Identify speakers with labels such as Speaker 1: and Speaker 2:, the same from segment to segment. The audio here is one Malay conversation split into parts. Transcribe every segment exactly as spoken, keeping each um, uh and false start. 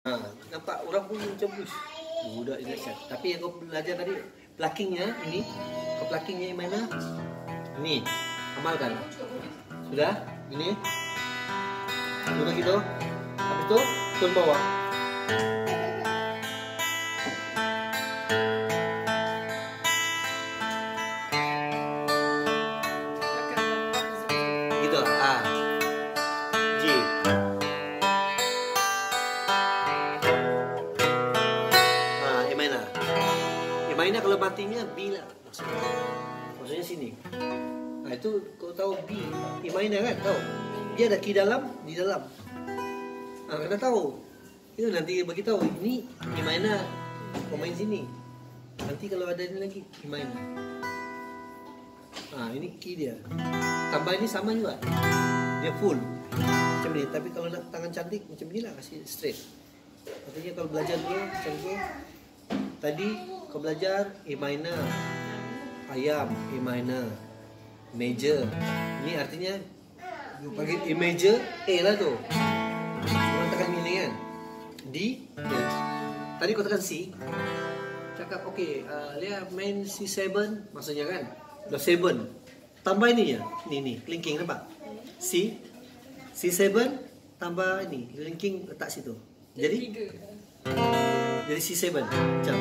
Speaker 1: Nah, nampak orang pun macam bus. Budak Indonesia. Tapi yang kau belajar tadi, pluckingnya ini, kau pluckingnya mana? Ini, amalkan. Sudah? Ini. Sudah gitu. Habis itu, turun bawah. Gitu. A. G. Ah, E minor. E minor kalau matinya B lah. Maksudnya, maksudnya sini. Nah itu kau tahu B, E minor kan? Tahu? Dia ada key dalam, di dalam. Nah, kena tahu. Itu nanti bagi tahu ini E minor. Kau main sini. Nanti kalau ada ini lagi E minor. Nah, ini key dia. Tambah ini sama juga. Dia full. Macam ni. Tapi kalau nak tangan cantik macam ni lah, kasih straight. Maksudnya kalau belajar dulu macam tu. Tadi kau belajar E minor. Ayam, E minor. Major. Ini artinya panggil E major, A lah tu. Orang tekan ini kan. D, ya. Tadi kau tekan C. Cakap okey, uh, dia main C tujuh maksudnya kan. Dah tujuh. Tambah ini ya. Ni ni, linking nampak? C C tujuh tambah ini, linking letak situ. Jadi jadi C tujuh macam.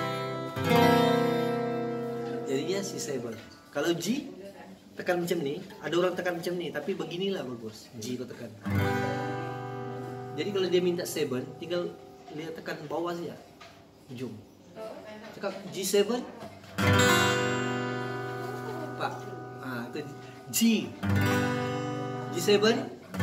Speaker 1: Jadinya C tujuh. Kalau G tekan macam ni, ada orang tekan macam ni, tapi beginilah bagus. G kau tekan. Jadi kalau dia minta tujuh, tinggal dia tekan bawah saja. Ujung. Cakap G tujuh. Pak. Ah, itu G. G tujuh.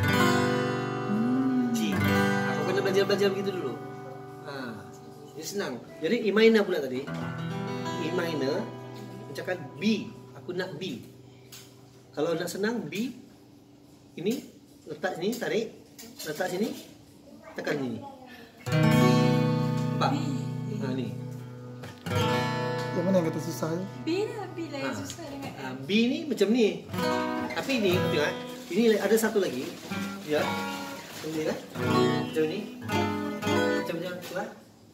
Speaker 1: G. Aku kena belajar-belajar begitu dulu. Ah, jadi senang. Jadi E minor pula tadi. E minor cakap B. Aku nak B. Kalau nak senang B, ini letak sini, tarik, letak sini, tekan sini. Pak. Nah ni.
Speaker 2: Yang mana yang kata susah je?
Speaker 3: B lah, B lah yang
Speaker 1: Ha.
Speaker 3: susah dengan
Speaker 1: Ha, B ni macam ni. Tapi ni tengok, ini ada satu lagi. Ya. Macam ni kan? Macam ni. Macam macam tu kan?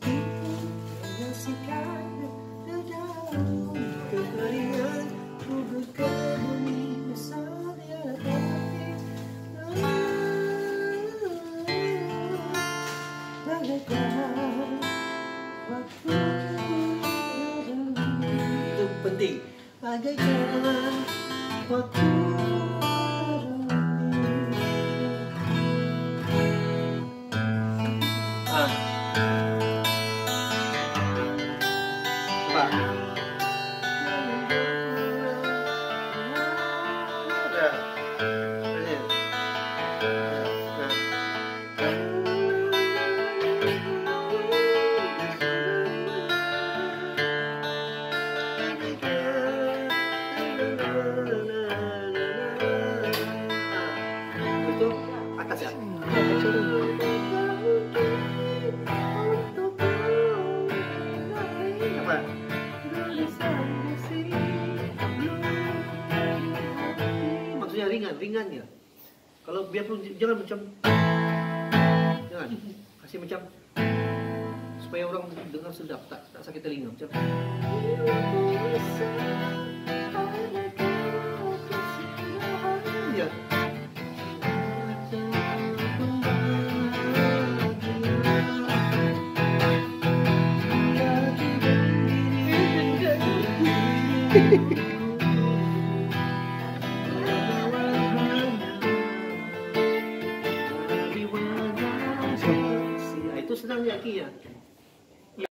Speaker 1: Itu penting. Bagaikan waktu. Ah. Pak. Ya. Ini. Nah. Itu atas ya. Apa? Maksudnya ringan, ringan ya. Kalau biarpun jangan macam, jangan kasih macam supaya orang dengar sedap, tak tak sakit telinga macam. Ya. Itu senang ya Ki ya.